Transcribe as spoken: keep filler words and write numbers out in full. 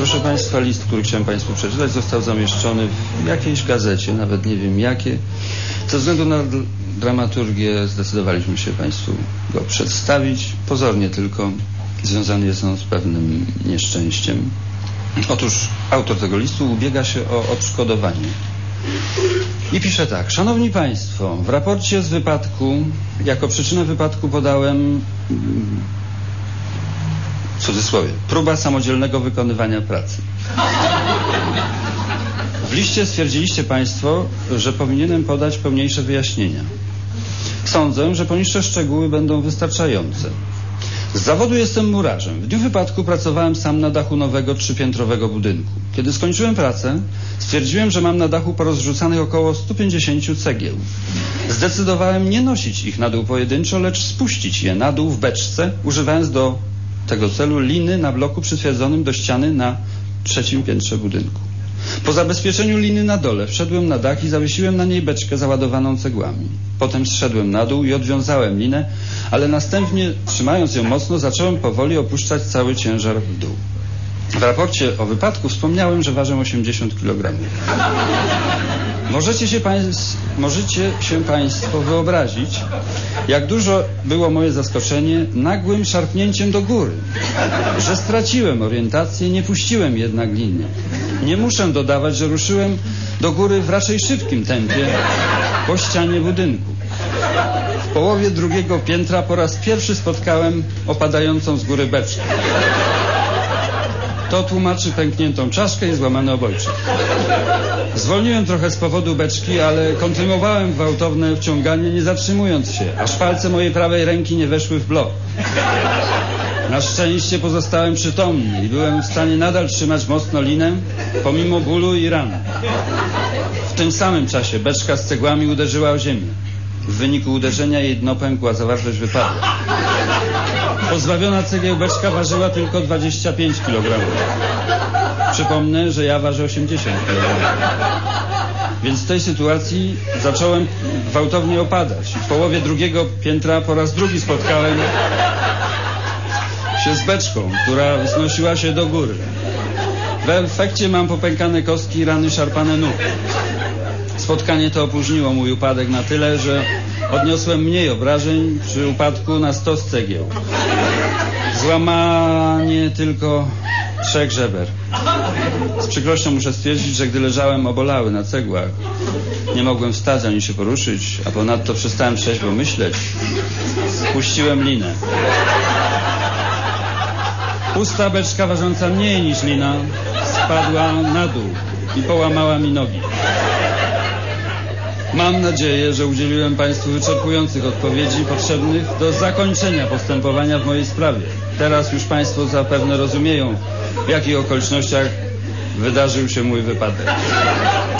proszę Państwa, list, który chciałem Państwu przeczytać, został zamieszczony w jakiejś gazecie, nawet nie wiem jakie. Ze względu na dramaturgię zdecydowaliśmy się Państwu go przedstawić. Pozornie tylko związany jest on z pewnym nieszczęściem. Otóż autor tego listu ubiega się o odszkodowanie. I pisze tak: Szanowni Państwo, w raporcie z wypadku, jako przyczynę wypadku podałem, w cudzysłowie, próba samodzielnego wykonywania pracy. W liście stwierdziliście Państwo, że powinienem podać pełniejsze wyjaśnienia. Sądzę, że poniższe szczegóły będą wystarczające. Z zawodu jestem murarzem. W dniu wypadku pracowałem sam na dachu nowego trzypiętrowego budynku. Kiedy skończyłem pracę, stwierdziłem, że mam na dachu porozrzucanych około stu pięćdziesięciu cegieł. Zdecydowałem nie nosić ich na dół pojedynczo, lecz spuścić je na dół w beczce, używając do tego celu liny na bloku przytwierdzonym do ściany na trzecim piętrze budynku. Po zabezpieczeniu liny na dole wszedłem na dach i zawiesiłem na niej beczkę załadowaną cegłami. Potem zszedłem na dół i odwiązałem linę, ale następnie, trzymając ją mocno, zacząłem powoli opuszczać cały ciężar w dół. W raporcie o wypadku wspomniałem, że ważę osiemdziesiąt kilogramów. Możecie się, państw, możecie się Państwo wyobrazić, jak dużo było moje zaskoczenie nagłym szarpnięciem do góry, że straciłem orientację, nie puściłem jednak liny. Nie muszę dodawać, że ruszyłem do góry w raczej szybkim tempie po ścianie budynku. W połowie drugiego piętra po raz pierwszy spotkałem opadającą z góry beczkę. To tłumaczy pękniętą czaszkę i złamany obojczyk. Zwolniłem trochę z powodu beczki, ale kontynuowałem gwałtowne wciąganie, nie zatrzymując się, aż palce mojej prawej ręki nie weszły w blok. Na szczęście pozostałem przytomny i byłem w stanie nadal trzymać mocno linę, pomimo bólu i ran. W tym samym czasie beczka z cegłami uderzyła o ziemię. W wyniku uderzenia jej dno pękło, a zawartość wypadła. Pozbawiona cegieł beczka ważyła tylko dwadzieścia pięć kilogramów. Przypomnę, że ja ważę osiemdziesiąt kilogramów. Więc w tej sytuacji zacząłem gwałtownie opadać. W połowie drugiego piętra po raz drugi spotkałem się z beczką, która wznosiła się do góry. W efekcie mam popękane kostki i rany szarpane nóg. Spotkanie to opóźniło mój upadek na tyle, że odniosłem mniej obrażeń przy upadku na stos cegieł. Złamanie tylko trzech żeber. Z przykrością muszę stwierdzić, że gdy leżałem obolały na cegłach, nie mogłem wstać ani się poruszyć, a ponadto przestałem trzeźwo myśleć. Puściłem linę. Pusta beczka ważąca mniej niż lina spadła na dół i połamała mi nogi. Mam nadzieję, że udzieliłem Państwu wyczerpujących odpowiedzi potrzebnych do zakończenia postępowania w mojej sprawie. Teraz już Państwo zapewne rozumieją, w jakich okolicznościach wydarzył się mój wypadek.